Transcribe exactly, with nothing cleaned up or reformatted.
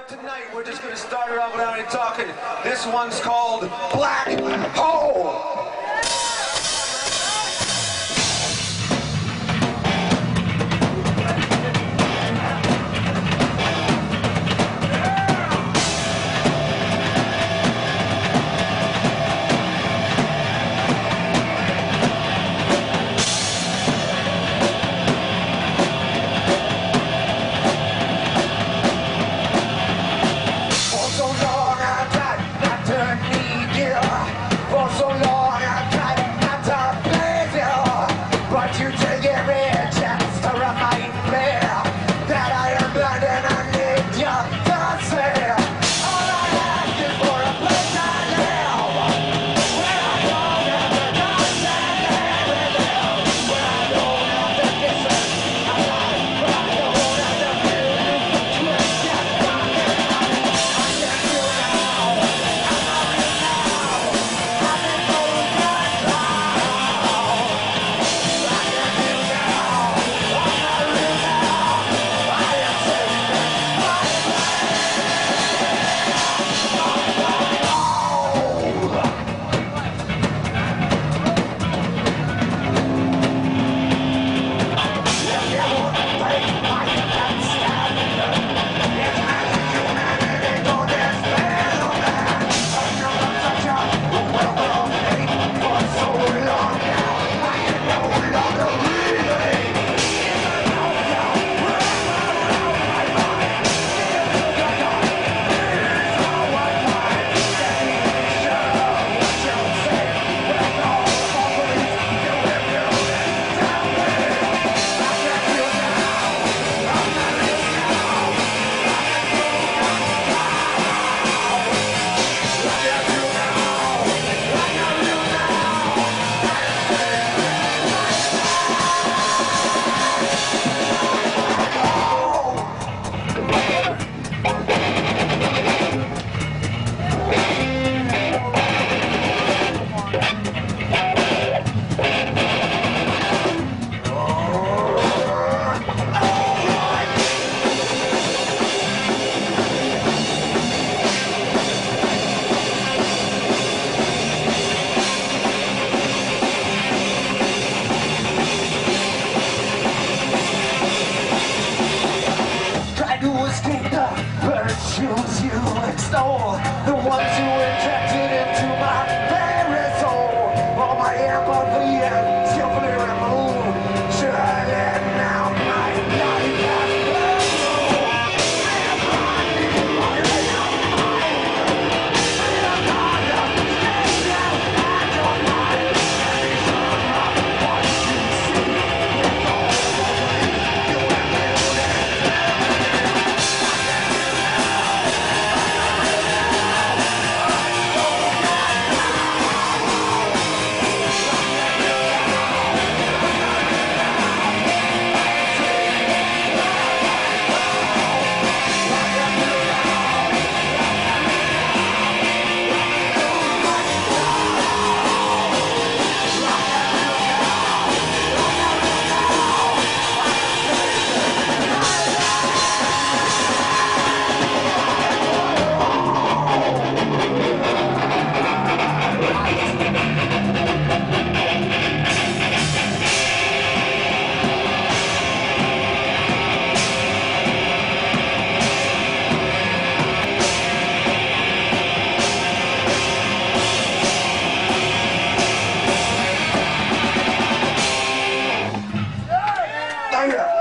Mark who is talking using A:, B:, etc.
A: tonight, we're just going to start it off without any talking. This one's called Black Hole.
B: Virtues you extol, the ones who injected into my very soul, all my empathy and skillfully removed, shutting out my life as blue. And blinding my mind, and God of station and your mind, and some of what you see is all the ways you have lived and
A: Yeah.